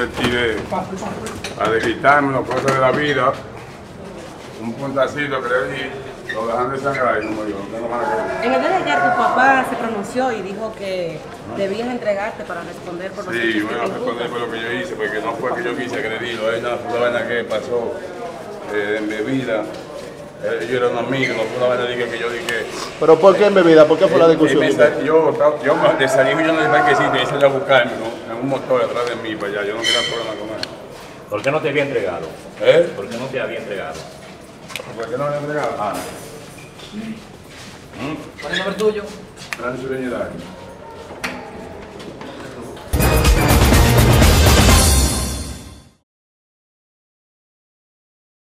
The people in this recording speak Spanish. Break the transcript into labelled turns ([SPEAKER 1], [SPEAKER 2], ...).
[SPEAKER 1] divertí a gritarme las cosas de la vida. Un puntacito que le di, lo dejan de sangrar y como yo, no van a querer.
[SPEAKER 2] En el día de ayer tu papá se pronunció y dijo que debías entregarte para responder por los hechos.
[SPEAKER 1] Sí, voy a responder por lo que yo hice, porque no fue que yo quise agredirlo, es una vaina que pasó en mi vida. Yo era un amigo, no fue una vaina que yo dije.
[SPEAKER 3] ¿Pero por qué en bebida? ¿Por qué fue la discusión?
[SPEAKER 1] Yo me salí yo en el parquecito y salí a buscarme, ¿no? En un motor atrás de mí para allá, yo no quería problema con él.
[SPEAKER 4] ¿Por qué no te había entregado? ¿Por qué no te había entregado?
[SPEAKER 1] ¿Por qué no me había entregado?
[SPEAKER 4] Ah.
[SPEAKER 5] ¿Cuál es el nombre tuyo?
[SPEAKER 1] Francis Beñidario.